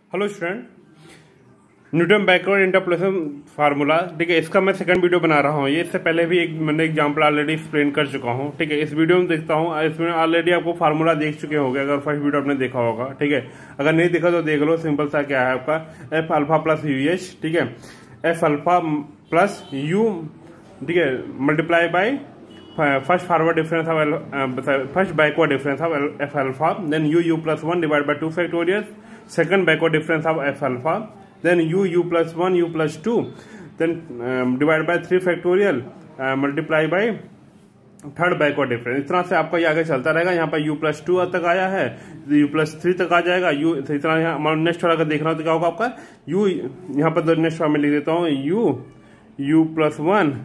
Hello student, Newton backward interpolation formula. ठीक है, इसका मैं सेकंड वीडियो बना रहा हूँ। ये इससे पहले भी मैंने एग्जांपल ऑलरेडी एक्सप्लेन कर चुका हूँ। ठीक है, इस वीडियो में देखता हूँ, इसमें ऑलरेडी आपको फार्मूला देख चुके होंगे अगर फर्स्ट वीडियो आपने देखा होगा। ठीक है, अगर नहीं देखा तो देख लो। सिंपल सा क्या है आपका F alpha plus U H. ठीक है, एफ अल्फा प्लस यू, ठीक है, multiply by first forward difference of first backward difference of F alpha, then U plus 1 divide by 2 factorial, second backward difference of f alpha, then u plus 1 u plus 2, then divided by 3 factorial, multiply by third backward difference. इस तरह से आपका ये आगे चलता रहेगा। यहाँ पर u plus 2 तक आया है, u plus 3 तक आ जाएगा। u इस तरह यहाँ नेक्स्ट वाला अगर देखना हो तो क्या होगा आपका u, यहाँ पर नेक्स्ट वाला में लिख देता हूँ u plus 1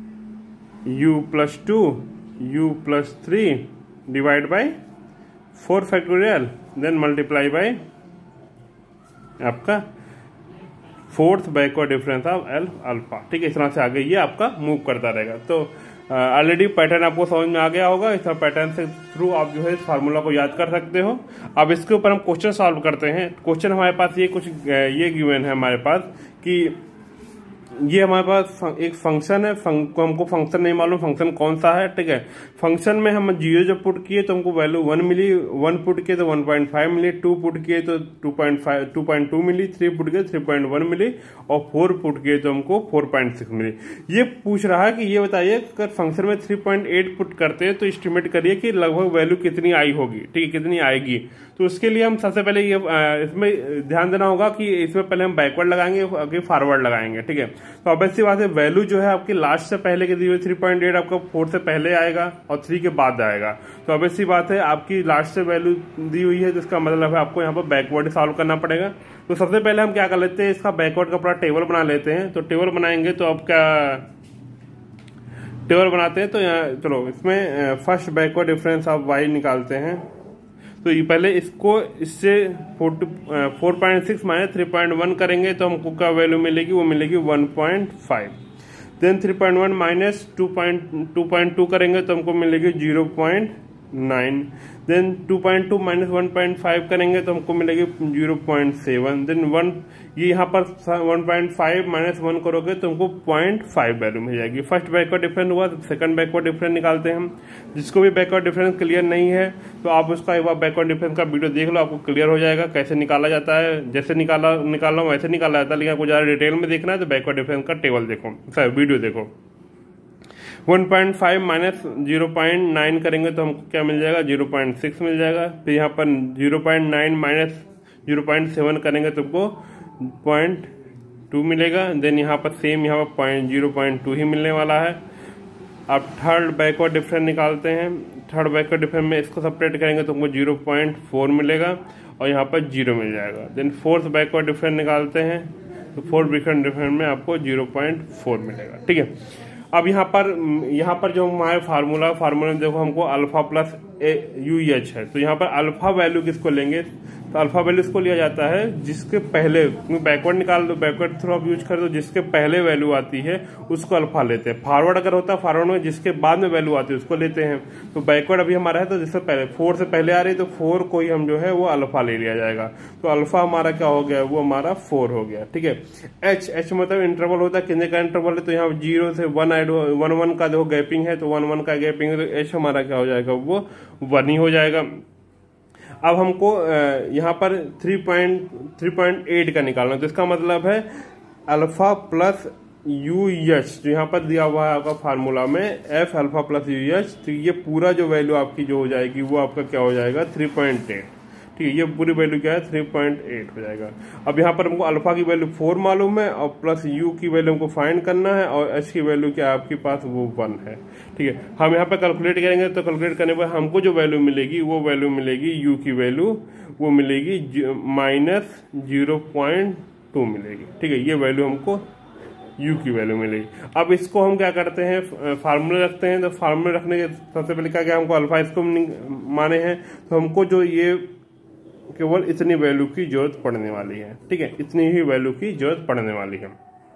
u plus 2 u plus 3 divide by 4 factorial, then multiply by आपका fourth backward difference of L alpha. ठीक है, इस तरह से आगे ये आपका मूव करता रहेगा। तो ऑलरेडी पैटर्न आपको समझ में आ गया होगा। इस पैटर्न से थ्रू आप जो है इस फार्मूला को याद कर सकते हो। अब इसके ऊपर हम क्वेश्चन सॉल्व करते हैं। क्वेश्चन हमारे पास ये कुछ ये गिवन है हमारे पास कि ये हमारे पास एक फंक्शन है। हमको फंक्शन नहीं मालूम फंक्शन कौन सा है। ठीक है, फंक्शन में हम 0 जब पुट किए तो हमको वैल्यू 1 मिली, 1 पुट किए तो 1.5 मिली, 2 पुट किए तो 2.2 मिली, 3 पुट किए 3.1 मिली और 4 पुट किए तो हमको 4.6 मिली। ये पूछ रहा है कि ये बताइए अगर फंक्शन में 3.8 पुट करते हैं तो एस्टिमेट करिए कि लगभग वैल्यू कितनी आई होगी। ठीक है, कितनी आएगी। तो उसके लिए हम सबसे पहले ये इसमें ध्यान देना होगा कि इसमें पहले हम बैकवर्ड लगाएंगे आगे फॉरवर्ड लगाएंगे। ठीक है, तो ऑब्वियस सी बात है वैल्यू जो है आपकी लास्ट से पहले के दी हुई 3.8 आपका 4 से पहले आएगा और 3 के बाद आएगा। तो ऑब्वियस सी बात है आपकी लास्ट से वैल्यू दी हुई है, जिसका मतलब है आपको यहाँ पर बैकवर्ड सॉल्व करना पड़ेगा। तो सबसे पहले हम क्या कर लेते हैं, इसका बैकवर्ड का पूरा टेबल बना लेते हैं। तो टेबल बनाएंगे तो अब क्या टेबल बनाते हैं, तो यहाँ चलो इसमें first backward difference of Y निकालते हैं। तो ये पहले इसको इससे 4.6 माइनस 3.1 करेंगे तो हमको क्या वैल्यू मिलेगी, वो मिलेगी 1.5। देन 3.1 माइनस 2.2 करेंगे तो हमको मिलेगी 0.9। देन 2.2 माइनस 1.5 करेंगे तो हमको मिलेगी 0.7। देन 1 ये यहाँ पर 1.5 माइनस 1 करोगे तो हमको 0.5 वैल्यू मिल जाएगी। फर्स्ट बैकवर्ड डिफरेंस हुआ, सेकंड बैकवर्ड डिफरेंस निकालते हैं हम। जिसको भी बैकवर्ड डिफरेंस क्लियर नहीं है तो आप उसका एक बार बैकवर्ड डिफरेंस का वीडियो देख लो, आपको क्लियर हो जाएगा कैसे निकाला जाता है। जैसे निकाला हूँ वैसे निकाला जाता है, लेकिन आपको ज्यादा डिटेल में देखना है तो बैकवर्ड डिफरेंस का टेबल देखो, सर वीडियो देखो। 1.5 माइनस 0.9 करेंगे तो हमको क्या मिल जाएगा, 0.6 मिल जाएगा। फिर यहाँ पर 0.9 माइनस 0.7 करेंगे तो हमको 0.2 मिलेगा। देन यहाँ पर सेम यहाँ पर 0.2 ही मिलने वाला है। अब थर्ड बैकवर्ड डिफरेंस निकालते हैं। थर्ड बैकवर्ड डिफरेंस में इसको सेपरेट करेंगे तो हमको 0.4 मिलेगा और यहाँ पर 0 मिल जाएगा। देन फोर्थ बैकवर्ड डिफरेंस निकालते हैं तो फोर्थ बैकवर्ड डिफरेंस में आपको 0.4 मिलेगा। ठीक है, अब यहाँ पर जो हमारे फार्मूला में देखो हमको अल्फा प्लस यू एच है। तो यहाँ पर अल्फा वैल्यू किसको लेंगे, तो अल्फा वैल्यू इसको लिया जाता है जिसके पहले बैकवर्ड निकाल दो, बैकवर्ड थ्रू आप यूज कर दो, जिसके पहले वैल्यू आती है उसको अल्फा लेते हैं। फॉरवर्ड अगर होता है फॉरवर्ड में जिसके बाद में वैल्यू आती है उसको लेते हैं। तो बैकवर्ड अभी हमारा है तो जिससे पहले 4 से पहले आ रही है तो 4 को ही हम जो है वो अल्फा ले लिया जाएगा। तो अल्फा हमारा क्या हो गया, वो हमारा 4 हो गया। ठीक है, एच मतलब इंटरवल होता है, कितने का इंटरवल है, तो यहाँ 0 से 1 का देखो गैपिंग है तो 1 का गैपिंग है, तो एच हमारा क्या हो जाएगा, वो 1 ही हो जाएगा। अब हमको यहाँ पर 3.8 का निकालना, तो इसका मतलब है अल्फा प्लस यू एच, जो यहाँ पर दिया हुआ है आपका फार्मूला में F alpha plus U H. तो ये पूरा जो वैल्यू आपकी जो हो जाएगी वो आपका क्या हो जाएगा, 3.8। ठीक है, ये पूरी वैल्यू क्या है, 3.8 हो जाएगा। अब यहाँ पर हमको अल्फा की वैल्यू 4 मालूम है और प्लस यू की वैल्यू हमको फाइंड करना है और एच की वैल्यू क्या है आपके पास, वो 1 है। ठीक है, हम यहाँ पर कैलकुलेट करेंगे तो कैलकुलेट करने पर हमको जो वैल्यू मिलेगी वो वैल्यू मिलेगी यू की वैल्यू वो मिलेगी माइनस 0.2 मिलेगी। ठीक है, ये वैल्यू हमको u की वैल्यू मिलेगी। अब इसको हम क्या करते हैं, फार्मूला रखते हैं। तो फार्मूला रखने के सबसे पहले क्या हमको अल्फा इसको माने हैं, तो हमको जो ये केवल इतनी वैल्यू की जरूरत पड़ने वाली है। ठीक है, इतनी ही वैल्यू की जरूरत पड़ने वाली है।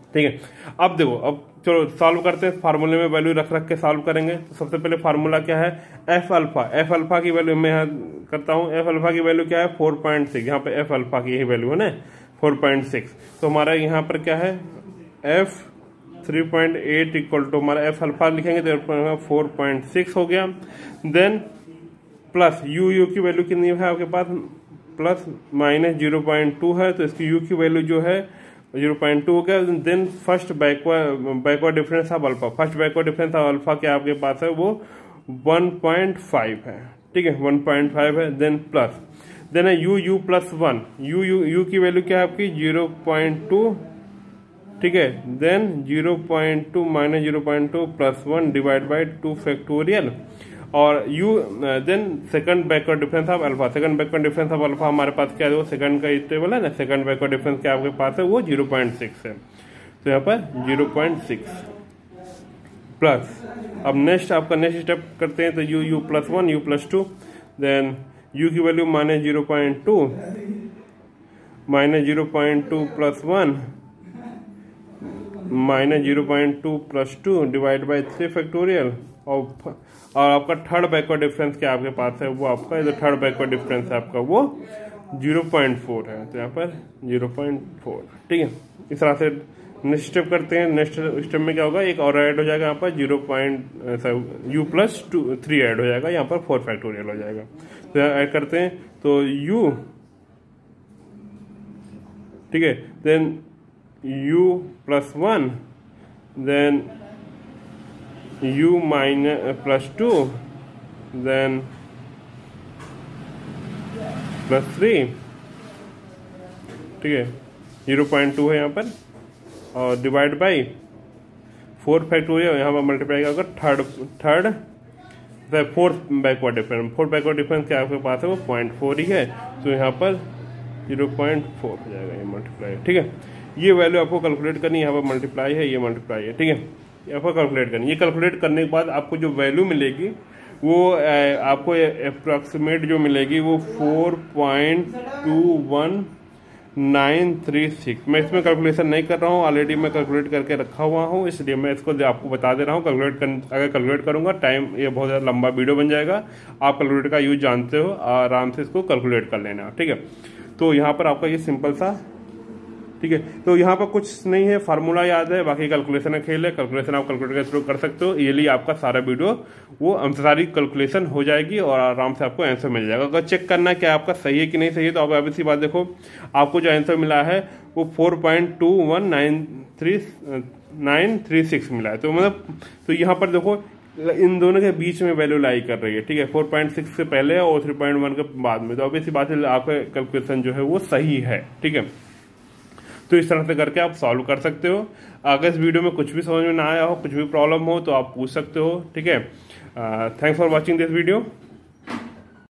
ठीक है। अब देखो, अब चलो सॉल्व करते हैं, फार्मूले में वैल्यू रख रख के सॉल्व करेंगे। तो सबसे पहले फार्मूला क्या है, एफ अल्फा की वैल्यू मैं यहाँ करता हूँ। एफ अल्फा की वैल्यू क्या है 4.6, यहाँ पे एफ अल्फा की यही वैल्यू है ना 4.6। तो हमारा यहाँ पर क्या है एफ 3.8 इक्वल टू हमारा एफ अल्फा लिखेंगे तो 4.6 हो गया। देन प्लस यू की वैल्यू कितनी है आपके पास, प्लस माइनस 0.2 है, तो इसकी यू की वैल्यू जो है 0.2 हो गया। Then first backward difference of alpha, first backward difference of alpha क्या आपके पास है वो 1.5 है, ठीक है 1.5 है। देन प्लस देन है यू प्लस 1, यू की वैल्यू क्या है आपकी 0.2, ठीक है। Then 0.2 minus 0.2 plus 1 divide by 2 factorial, और U then second backward difference of alpha, second backward difference of alpha हमारे पास क्या है वो सेकंड का टेबल है ना, सेकंड बैकवर्ड डिफरेंस क्या आपके पास है वो 0.6 है, तो यहाँ पर 0.6 प्लस। अब नेक्स्ट आपका नेक्स्ट स्टेप करते हैं, तो u plus 1 u plus 2, then u की value minus 0.2 minus 0.2 plus 1 minus 0.2 plus 2 divide by 3 factorial, और आपका थर्ड बैकवर्ड डिफरेंस क्या आपके पास है वो आपका जो थर्ड बैकवर्ड डिफरेंस है आपका वो 0.4 है, तो यहाँ पर 0.4, ठीक है। इस तरह से नेक्स्ट स्टेप करते हैं। नेक्स्ट स्टेप में क्या होगा, एक और ऐड हो जाएगा यहाँ पर यू प्लस 3 ऐड हो जाएगा, यहाँ पर 4 फैक्टोरियल हो जाएगा। तो यहाँ ऐड करते हैं तो यू, ठीक है, then u plus 1, then u minus plus 2, then plus 3, ठीक है 0.2 है यहाँ पर, और डिवाइड बाई 4 फैक्टोरियल, यहाँ पर मल्टीप्लाई क्या होगा fourth backward difference, fourth backward difference क्या आपके पास है वो 0.4 ही है, तो यहाँ पर 0.4 हो जाएगा ये मल्टीप्लाई, ठीक है। ये वैल्यू आपको कैलकुलेट करनी है, यहाँ पर मल्टीप्लाई है, ये मल्टीप्लाई है, ठीक है। यहाँ पर कैलकुलेट करनी, ये कैलकुलेट करने के बाद आपको जो वैल्यू मिलेगी वो आपको अप्रॉक्सीमेट जो मिलेगी वो 4.21936। मैं इसमें कैलकुलेशन नहीं कर रहा हूँ, ऑलरेडी मैं कैलकुलेट करके रखा हुआ हूँ, इसलिए मैं इसको आपको बता दे रहा हूँ। अगर कैलकुलेट करूँगा टाइम ये बहुत ज़्यादा लंबा वीडियो बन जाएगा। आप कैलकुलेटर का यूज जानते हो, आराम से इसको कैलकुलेट कर लेना, ठीक है। तो यहाँ पर आपका ये सिंपल सा, ठीक है। तो यहाँ पर कुछ नहीं है, फार्मूला याद है, बाकी कैलकुलेशन का खेल है। कैलकुलेशन आप कैलकुलेटर के थ्रू कर सकते हो, ये लिए आपका सारा वीडियो वो सारी कैलकुलेशन हो जाएगी और आराम से आपको आंसर मिल जाएगा। अगर चेक करना है कि आपका सही है कि नहीं सही है, तो आप अभी सी बात देखो, आपको जो आंसर मिला है वो 4.21936 मिला है। तो मतलब तो यहाँ पर देखो इन दोनों के बीच में वैल्यू लाई कर रही है, ठीक है, 4.6 से पहले और 3.1 के बाद में। तो अभी सी बात है आपका कैलकुलेशन जो है वो सही है, ठीक है। तो इस तरह से करके आप सॉल्व कर सकते हो। अगर इस वीडियो में कुछ भी समझ में ना आया हो, कुछ भी प्रॉब्लम हो, तो आप पूछ सकते हो, ठीक है। Thanks for watching this video.